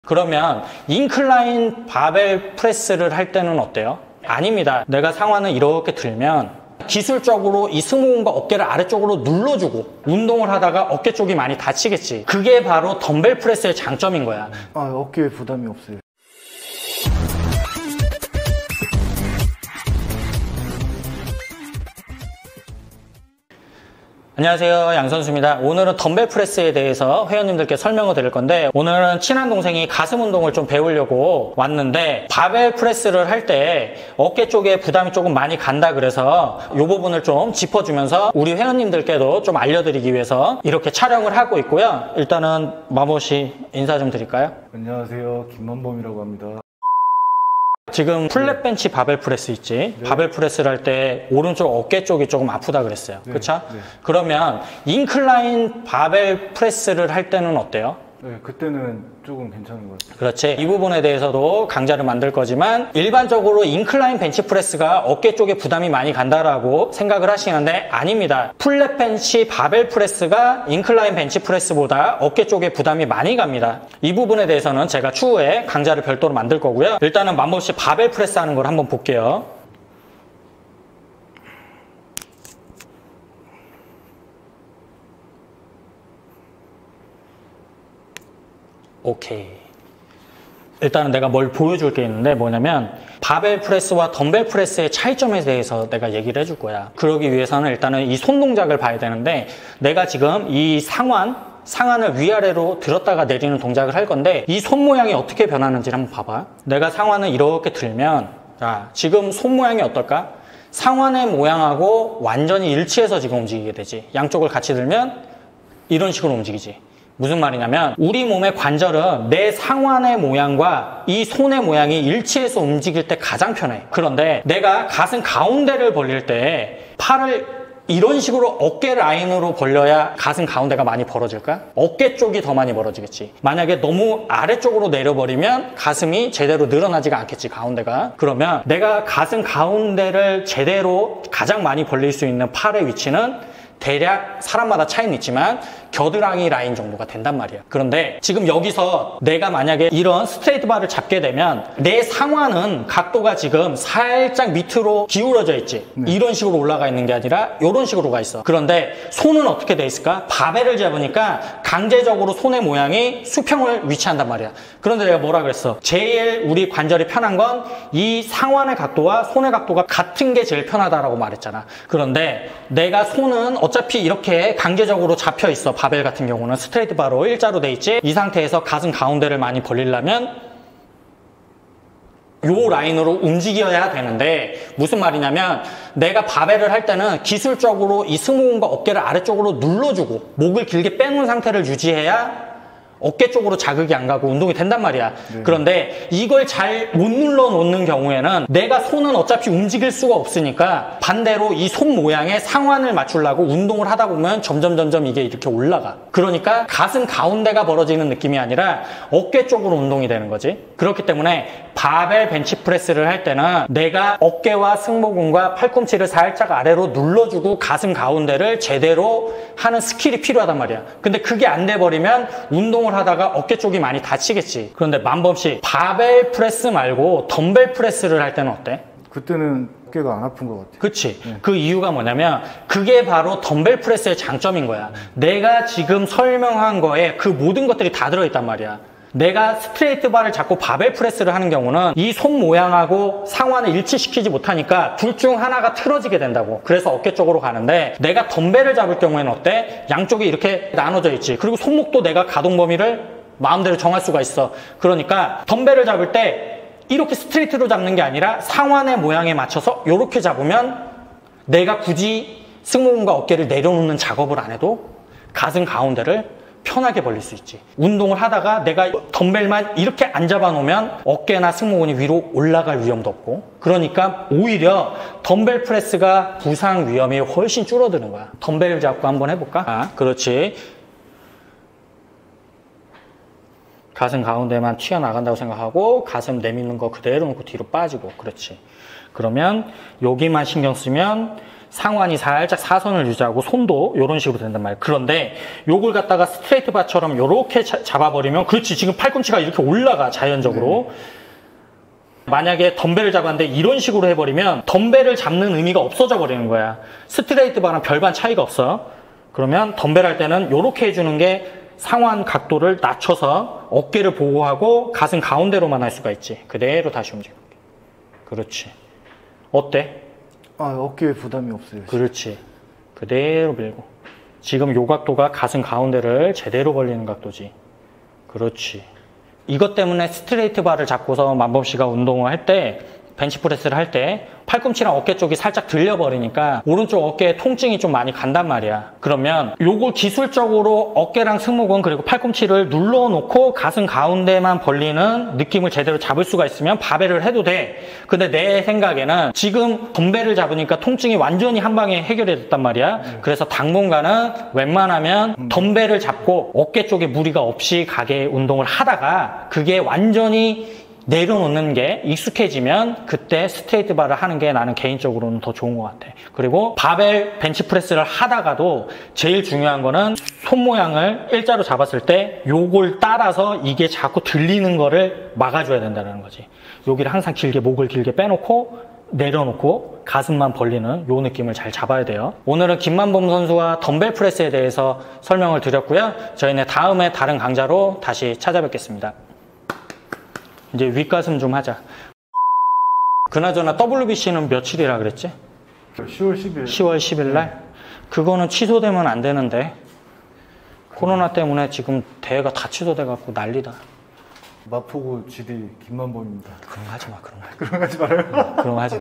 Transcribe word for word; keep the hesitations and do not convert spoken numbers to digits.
그러면 인클라인 바벨 프레스를 할 때는 어때요? 아닙니다. 내가 상완을 이렇게 들면 기술적으로 이 승모근과 어깨를 아래쪽으로 눌러주고 운동을 하다가 어깨 쪽이 많이 다치겠지. 그게 바로 덤벨 프레스의 장점인 거야. 아, 어깨에 부담이 없어요. 안녕하세요, 양선수입니다. 오늘은 덤벨 프레스에 대해서 회원님들께 설명을 드릴 건데, 오늘은 친한 동생이 가슴 운동을 좀 배우려고 왔는데 바벨 프레스를 할 때 어깨 쪽에 부담이 조금 많이 간다 그래서 이 부분을 좀 짚어주면서 우리 회원님들께도 좀 알려드리기 위해서 이렇게 촬영을 하고 있고요. 일단은 마모씨 인사 좀 드릴까요? 안녕하세요, 김만범이라고 합니다. 지금 플랫 벤치 바벨 프레스 있지? 네. 바벨 프레스를 할 때 오른쪽 어깨 쪽이 조금 아프다 그랬어요. 네. 그렇죠? 네. 그러면 인클라인 바벨 프레스를 할 때는 어때요? 네, 그때는 조금 괜찮은 것 같아요. 그렇지. 이 부분에 대해서도 강좌를 만들 거지만 일반적으로 인클라인 벤치 프레스가 어깨 쪽에 부담이 많이 간다라고 생각을 하시는데 아닙니다. 플랫 벤치 바벨 프레스가 인클라인 벤치 프레스보다 어깨 쪽에 부담이 많이 갑니다. 이 부분에 대해서는 제가 추후에 강좌를 별도로 만들 거고요. 일단은 만범씨 바벨 프레스 하는 걸 한번 볼게요. 오케이. 일단은 내가 뭘 보여줄 게 있는데 뭐냐면 바벨 프레스와 덤벨 프레스의 차이점에 대해서 내가 얘기를 해줄 거야. 그러기 위해서는 일단은 이 손 동작을 봐야 되는데 내가 지금 이 상완, 상완을 위아래로 들었다가 내리는 동작을 할 건데 이 손 모양이 어떻게 변하는지를 한번 봐봐. 내가 상완을 이렇게 들면 자, 지금 손 모양이 어떨까? 상완의 모양하고 완전히 일치해서 지금 움직이게 되지. 양쪽을 같이 들면 이런 식으로 움직이지. 무슨 말이냐면 우리 몸의 관절은 내 상완의 모양과 이 손의 모양이 일치해서 움직일 때 가장 편해. 그런데 내가 가슴 가운데를 벌릴 때 팔을 이런 식으로 어깨 라인으로 벌려야 가슴 가운데가 많이 벌어질까? 어깨 쪽이 더 많이 벌어지겠지. 만약에 너무 아래쪽으로 내려버리면 가슴이 제대로 늘어나지가 않겠지, 가운데가. 그러면 내가 가슴 가운데를 제대로 가장 많이 벌릴 수 있는 팔의 위치는 대략 사람마다 차이는 있지만 겨드랑이 라인 정도가 된단 말이야. 그런데 지금 여기서 내가 만약에 이런 스트레이트 바를 잡게 되면 내 상완은 각도가 지금 살짝 밑으로 기울어져 있지. 네. 이런 식으로 올라가 있는 게 아니라 이런 식으로 가 있어. 그런데 손은 어떻게 돼 있을까? 바벨을 잡으니까 강제적으로 손의 모양이 수평을 위치한단 말이야. 그런데 내가 뭐라 그랬어? 제일 우리 관절이 편한 건 이 상완의 각도와 손의 각도가 같은 게 제일 편하다라고 말했잖아. 그런데 내가 손은 어차피 이렇게 강제적으로 잡혀 있어. 바벨 같은 경우는 스트레이트 바로 일자로 돼 있지. 이 상태에서 가슴 가운데를 많이 벌리려면 요 라인으로 움직여야 되는데 무슨 말이냐면 내가 바벨을 할 때는 기술적으로 이 승모근과 어깨를 아래쪽으로 눌러주고 목을 길게 빼놓은 상태를 유지해야 어깨 쪽으로 자극이 안 가고 운동이 된단 말이야. 네. 그런데 이걸 잘 못 눌러 놓는 경우에는 내가 손은 어차피 움직일 수가 없으니까 반대로 이 손 모양에 상완을 맞추려고 운동을 하다 보면 점점 점점 이게 이렇게 올라가. 그러니까 가슴 가운데가 벌어지는 느낌이 아니라 어깨 쪽으로 운동이 되는 거지. 그렇기 때문에 바벨 벤치 프레스를 할 때는 내가 어깨와 승모근과 팔꿈치를 살짝 아래로 눌러주고 가슴 가운데를 제대로 하는 스킬이 필요하단 말이야. 근데 그게 안 돼버리면 운동을 하다가 어깨 쪽이 많이 다치겠지. 그런데 만범씨 바벨 프레스 말고 덤벨 프레스를 할 때는 어때? 그때는 어깨가 안 아픈 것 같아요. 그치? 네. 그 이유가 뭐냐면 그게 바로 덤벨 프레스의 장점인 거야. 네. 내가 지금 설명한 거에 그 모든 것들이 다 들어있단 말이야. 내가 스트레이트 바를 잡고 바벨 프레스를 하는 경우는 이 손 모양하고 상완을 일치시키지 못하니까 둘 중 하나가 틀어지게 된다고. 그래서 어깨 쪽으로 가는데 내가 덤벨을 잡을 경우에는 어때? 양쪽이 이렇게 나눠져 있지. 그리고 손목도 내가 가동 범위를 마음대로 정할 수가 있어. 그러니까 덤벨을 잡을 때 이렇게 스트레이트로 잡는 게 아니라 상완의 모양에 맞춰서 이렇게 잡으면 내가 굳이 승모근과 어깨를 내려놓는 작업을 안 해도 가슴 가운데를 편하게 벌릴 수 있지. 운동을 하다가 내가 덤벨만 이렇게 안 잡아 놓으면 어깨나 승모근이 위로 올라갈 위험도 없고, 그러니까 오히려 덤벨 프레스가 부상 위험이 훨씬 줄어드는 거야. 덤벨을 잡고 한번 해볼까? 아, 그렇지. 가슴 가운데만 튀어나간다고 생각하고 가슴 내밀는 거 그대로 놓고 뒤로 빠지고. 그렇지. 그러면 여기만 신경 쓰면 상완이 살짝 사선을 유지하고 손도 이런 식으로 된단 말이야. 그런데 요걸 갖다가 스트레이트 바처럼 이렇게 잡아버리면 그렇지 지금 팔꿈치가 이렇게 올라가 자연적으로. 네. 만약에 덤벨을 잡았는데 이런 식으로 해버리면 덤벨을 잡는 의미가 없어져 버리는 거야. 스트레이트 바랑 별반 차이가 없어. 그러면 덤벨 할 때는 이렇게 해주는 게 상완 각도를 낮춰서 어깨를 보호하고 가슴 가운데로만 할 수가 있지. 그대로 다시 움직여볼게. 그렇지. 어때? 아, 어깨에 부담이 없어요. 그렇지. 그대로 밀고. 지금 요 각도가 가슴 가운데를 제대로 벌리는 각도지. 그렇지. 이것 때문에 스트레이트 바를 잡고서 만범 씨가 운동을 할 때, 벤치프레스를 할 때 팔꿈치랑 어깨 쪽이 살짝 들려버리니까 오른쪽 어깨에 통증이 좀 많이 간단 말이야. 그러면 요걸 기술적으로 어깨랑 승모근 그리고 팔꿈치를 눌러놓고 가슴 가운데만 벌리는 느낌을 제대로 잡을 수가 있으면 바벨을 해도 돼. 근데 내 생각에는 지금 덤벨을 잡으니까 통증이 완전히 한 방에 해결이 됐단 말이야. 그래서 당분간은 웬만하면 덤벨을 잡고 어깨 쪽에 무리가 없이 가게 운동을 하다가 그게 완전히 내려놓는 게 익숙해지면 그때 스트레이트 바를 하는 게 나는 개인적으로는 더 좋은 것 같아. 그리고 바벨 벤치프레스를 하다가도 제일 중요한 거는 손 모양을 일자로 잡았을 때 요걸 따라서 이게 자꾸 들리는 거를 막아줘야 된다는 거지. 여기를 항상 길게 목을 길게 빼놓고 내려놓고 가슴만 벌리는 요 느낌을 잘 잡아야 돼요. 오늘은 김만범 선수와 덤벨 프레스에 대해서 설명을 드렸고요. 저희는 다음에 다른 강좌로 다시 찾아뵙겠습니다. 이제 윗가슴 좀 하자. 그나저나 더블유비씨는 며칠이라 그랬지? 시월 십일. 시월 십일 날? 그거는 취소되면 안 되는데 코로나 때문에 지금 대회가 다 취소돼갖고 난리다. 마포구 지디 김만범입니다. 그런 거 하지 마. 그런 거 하지 마. 그런 거 하지 말아요. 그런 거 하지 마.